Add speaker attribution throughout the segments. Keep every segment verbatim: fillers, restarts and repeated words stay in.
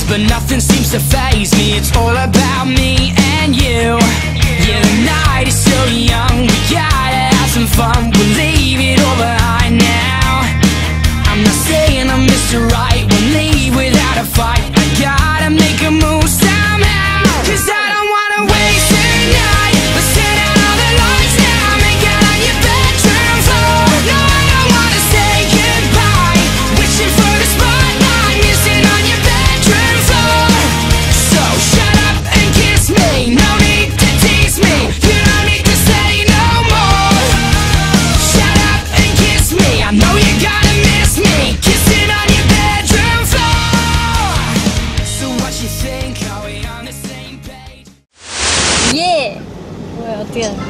Speaker 1: but nothing seems to faze me. It's all about me and you. Yeah, the night is so young, we gotta have some fun. We'll leave it all behind now. I'm not saying I'm Mister Right, we'll leave without a fight. I gotta make a move somehow, cause I don't wanna waste the night. Let's turn out all the lights now, make out on your bedroom floor. No, I don't wanna say goodbye, wishing for the spotlight, missing on your bedroom floor. So shut up and kiss me, no need to tease me, you don't need to say no more. Shut up and kiss me, I know you gotta miss me, kissing on your bedroom floor. So what you think, are we on the same page?
Speaker 2: 예! 뭐야, 어떻게 하냐.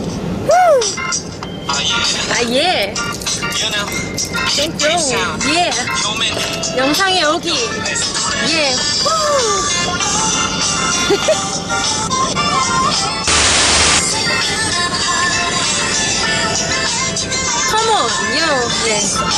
Speaker 2: 아, 예! 땡큐! 예! 영상에 오기! 예! 컴온! 요! 예!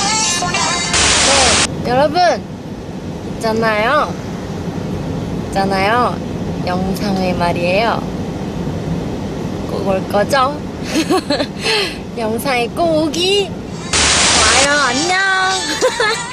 Speaker 2: 네, 여러분! 있잖아요. 있잖아요. 영상에 말이에요. 꼭 올 거죠? 영상에 꼭 오기! 좋아요, 안녕!